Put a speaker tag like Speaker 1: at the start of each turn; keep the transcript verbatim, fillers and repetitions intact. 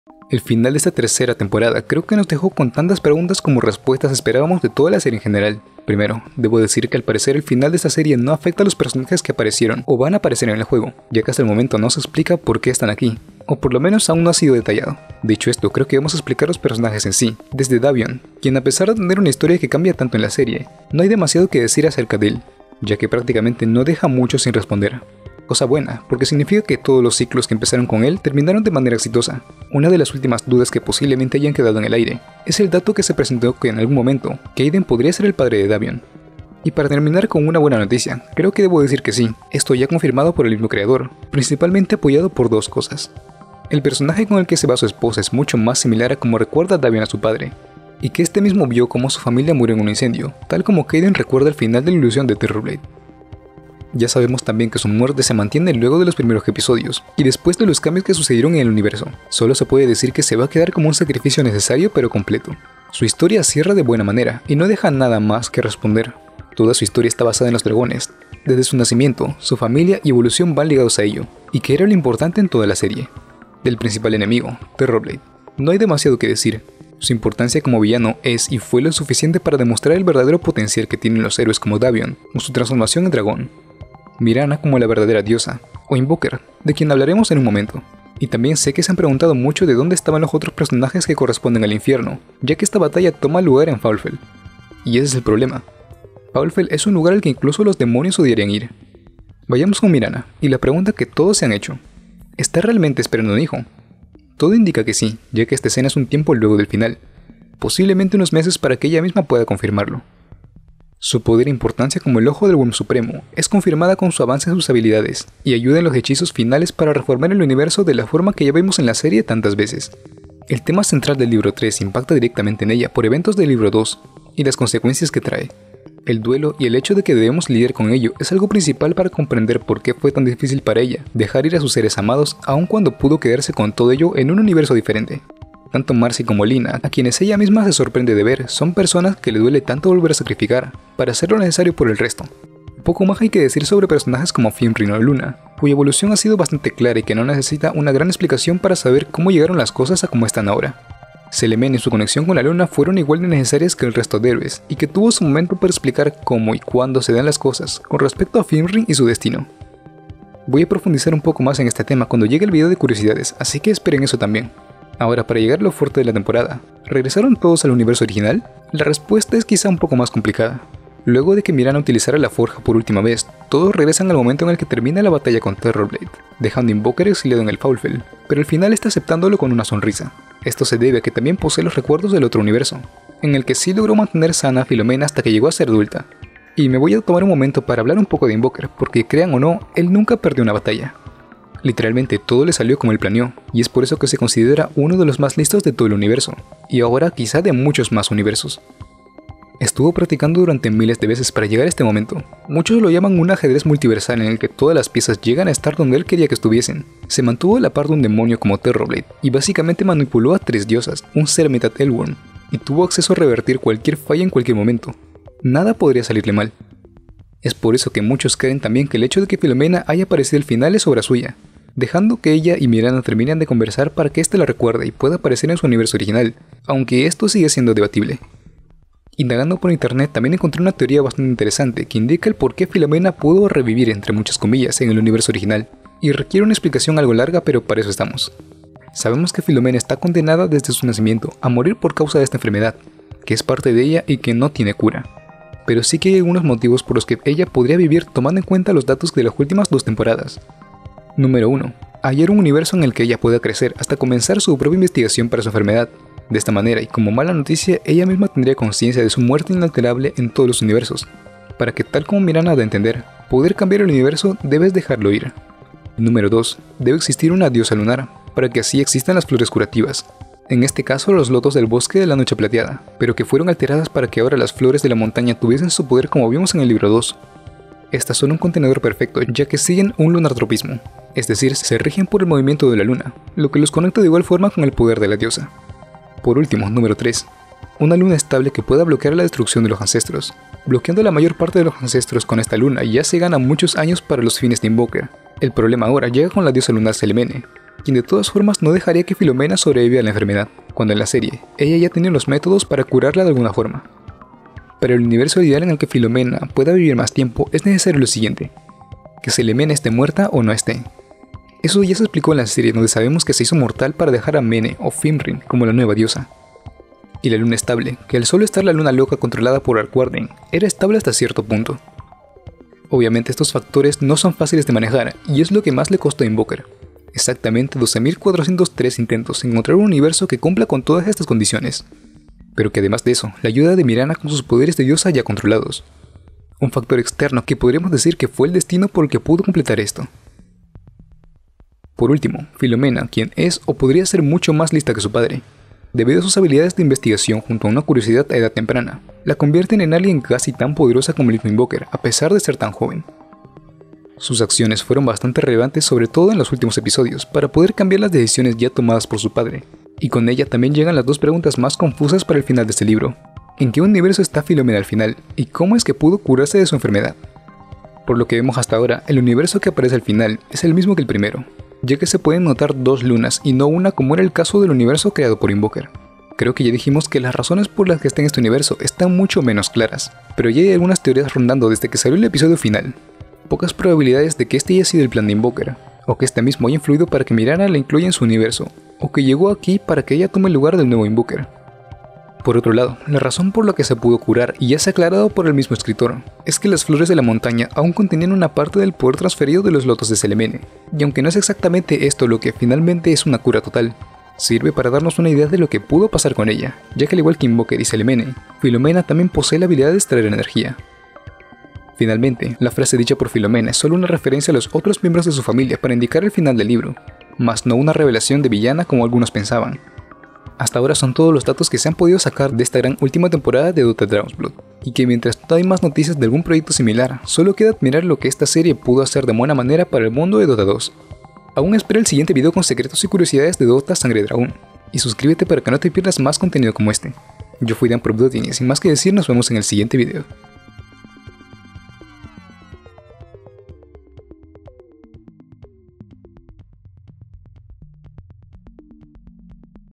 Speaker 1: El final de esta tercera temporada creo que nos dejó con tantas preguntas como respuestas esperábamos de toda la serie en general. Primero, debo decir que al parecer el final de esta serie no afecta a los personajes que aparecieron o van a aparecer en el juego, ya que hasta el momento no se explica por qué están aquí, o por lo menos aún no ha sido detallado. Dicho esto, creo que vamos a explicar los personajes en sí, desde Davion, quien a pesar de tener una historia que cambia tanto en la serie, no hay demasiado que decir acerca de él, ya que prácticamente no deja mucho sin responder. Cosa buena, porque significa que todos los ciclos que empezaron con él terminaron de manera exitosa. Una de las últimas dudas que posiblemente hayan quedado en el aire es el dato que se presentó que en algún momento Kaidan podría ser el padre de Davion. Y para terminar con una buena noticia, creo que debo decir que sí, esto ya confirmado por el mismo creador, principalmente apoyado por dos cosas. El personaje con el que se va su esposa es mucho más similar a como recuerda Davion a su padre, y que este mismo vio cómo su familia murió en un incendio, tal como Kaidan recuerda el final de la ilusión de Terrorblade. Ya sabemos también que su muerte se mantiene luego de los primeros episodios, y después de los cambios que sucedieron en el universo. Solo se puede decir que se va a quedar como un sacrificio necesario pero completo. Su historia cierra de buena manera, y no deja nada más que responder. Toda su historia está basada en los dragones. Desde su nacimiento, su familia y evolución van ligados a ello, y que era lo importante en toda la serie. Del principal enemigo, Terrorblade, no hay demasiado que decir. Su importancia como villano es y fue lo suficiente para demostrar el verdadero potencial que tienen los héroes como Davion, o su transformación en dragón. Mirana como la verdadera diosa, o Invoker, de quien hablaremos en un momento. Y también sé que se han preguntado mucho de dónde estaban los otros personajes que corresponden al infierno, ya que esta batalla toma lugar en Foulfell. Y ese es el problema. Foulfell es un lugar al que incluso los demonios odiarían ir. Vayamos con Mirana, y la pregunta que todos se han hecho: ¿está realmente esperando un hijo? Todo indica que sí, ya que esta escena es un tiempo luego del final, posiblemente unos meses para que ella misma pueda confirmarlo. Su poder e importancia como el Ojo del Worm Supremo es confirmada con su avance en sus habilidades, y ayuda en los hechizos finales para reformar el universo de la forma que ya vimos en la serie tantas veces. El tema central del libro tres impacta directamente en ella por eventos del libro dos, y las consecuencias que trae. El duelo y el hecho de que debemos lidiar con ello es algo principal para comprender por qué fue tan difícil para ella dejar ir a sus seres amados aun cuando pudo quedarse con todo ello en un universo diferente. Tanto Marcy como Lina, a quienes ella misma se sorprende de ver, son personas que le duele tanto volver a sacrificar para hacer lo necesario por el resto. Poco más hay que decir sobre personajes como Fimrin o Luna, cuya evolución ha sido bastante clara y que no necesita una gran explicación para saber cómo llegaron las cosas a como están ahora. Selemen y su conexión con la luna fueron igual de necesarias que el resto de héroes, y que tuvo su momento para explicar cómo y cuándo se dan las cosas con respecto a Fimrin y su destino. Voy a profundizar un poco más en este tema cuando llegue el video de curiosidades, así que esperen eso también. Ahora, para llegar a lo fuerte de la temporada, ¿regresaron todos al universo original? La respuesta es quizá un poco más complicada. Luego de que Mirana utilizara la forja por última vez, todos regresan al momento en el que termina la batalla con Terrorblade, dejando Invoker exiliado en el Foulfell, pero al final está aceptándolo con una sonrisa. Esto se debe a que también posee los recuerdos del otro universo, en el que sí logró mantener sana a Philomena hasta que llegó a ser adulta. Y me voy a tomar un momento para hablar un poco de Invoker, porque crean o no, él nunca perdió una batalla. Literalmente todo le salió como él planeó, y es por eso que se considera uno de los más listos de todo el universo, y ahora quizá de muchos más universos. Estuvo practicando durante miles de veces para llegar a este momento. Muchos lo llaman un ajedrez multiversal en el que todas las piezas llegan a estar donde él quería que estuviesen. Se mantuvo a la par de un demonio como Terrorblade, y básicamente manipuló a tres diosas, un ser mitad Elworm, y tuvo acceso a revertir cualquier falla en cualquier momento. Nada podría salirle mal. Es por eso que muchos creen también que el hecho de que Philomena haya aparecido al final es obra suya, dejando que ella y Mirana terminen de conversar para que éste la recuerde y pueda aparecer en su universo original, aunque esto sigue siendo debatible. Indagando por internet también encontré una teoría bastante interesante que indica el por qué Philomena pudo revivir entre muchas comillas en el universo original, y requiere una explicación algo larga, pero para eso estamos. Sabemos que Philomena está condenada desde su nacimiento a morir por causa de esta enfermedad, que es parte de ella y que no tiene cura. Pero sí que hay algunos motivos por los que ella podría vivir tomando en cuenta los datos de las últimas dos temporadas. Número uno. Hallar un universo en el que ella pueda crecer hasta comenzar su propia investigación para su enfermedad. De esta manera, y como mala noticia, ella misma tendría conciencia de su muerte inalterable en todos los universos, para que tal como Mirana da a entender, poder cambiar el universo debes dejarlo ir. Número dos. Debe existir una diosa lunar, para que así existan las flores curativas. En este caso los lotos del bosque de la noche plateada, pero que fueron alteradas para que ahora las flores de la montaña tuviesen su poder como vimos en el libro dos. Estas son un contenedor perfecto ya que siguen un lunartropismo, es decir, se rigen por el movimiento de la luna, lo que los conecta de igual forma con el poder de la diosa. Por último, número tres. Una luna estable que pueda bloquear la destrucción de los ancestros. Bloqueando la mayor parte de los ancestros con esta luna ya se gana muchos años para los fines de Invoker. El problema ahora llega con la diosa lunar Selemene. quien de todas formas no dejaría que Philomena sobreviviera a la enfermedad, cuando en la serie, ella ya tenía los métodos para curarla de alguna forma. Para el universo ideal en el que Philomena pueda vivir más tiempo es necesario lo siguiente: que Selemene esté muerta o no esté. Eso ya se explicó en la serie, donde sabemos que se hizo mortal para dejar a Mene o Fimrin como la nueva diosa. Y la luna estable, que al solo estar la luna loca controlada por Arquarden, era estable hasta cierto punto. Obviamente estos factores no son fáciles de manejar, y es lo que más le costó a Invoker. Exactamente doce mil cuatrocientos tres intentos en encontrar un universo que cumpla con todas estas condiciones. Pero que además de eso, la ayuda de Mirana con sus poderes de diosa ya controlados. Un factor externo que podríamos decir que fue el destino por el que pudo completar esto. Por último, Philomena, quien es o podría ser mucho más lista que su padre, debido a sus habilidades de investigación junto a una curiosidad a edad temprana, la convierten en alguien casi tan poderosa como el mismo Invoker, a pesar de ser tan joven. Sus acciones fueron bastante relevantes, sobre todo en los últimos episodios, para poder cambiar las decisiones ya tomadas por su padre, y con ella también llegan las dos preguntas más confusas para el final de este libro: ¿en qué universo está Philomena al final, y cómo es que pudo curarse de su enfermedad? Por lo que vemos hasta ahora, el universo que aparece al final es el mismo que el primero, ya que se pueden notar dos lunas y no una, como era el caso del universo creado por Invoker. Creo que ya dijimos que las razones por las que está en este universo están mucho menos claras, pero ya hay algunas teorías rondando desde que salió el episodio final. Pocas probabilidades de que este haya sido el plan de Invoker, o que este mismo haya influido para que Mirana la incluya en su universo, o que llegó aquí para que ella tome el lugar del nuevo Invoker. Por otro lado, la razón por la que se pudo curar, y ya se ha aclarado por el mismo escritor, es que las flores de la montaña aún contenían una parte del poder transferido de los lotos de Selemene, y aunque no es exactamente esto lo que finalmente es una cura total, sirve para darnos una idea de lo que pudo pasar con ella, ya que al igual que Invoker y Selemene, Philomena también posee la habilidad de extraer energía. Finalmente, la frase dicha por Philomena es solo una referencia a los otros miembros de su familia para indicar el final del libro, mas no una revelación de villana como algunos pensaban. Hasta ahora son todos los datos que se han podido sacar de esta gran última temporada de Dota Dragon's Blood, y que mientras no hay más noticias de algún proyecto similar, solo queda admirar lo que esta serie pudo hacer de buena manera para el mundo de Dota dos. Aún espera el siguiente video con secretos y curiosidades de Dota Sangre Dragón, y suscríbete para que no te pierdas más contenido como este. Yo fui Dan Probdotting y sin más que decir, nos vemos en el siguiente video.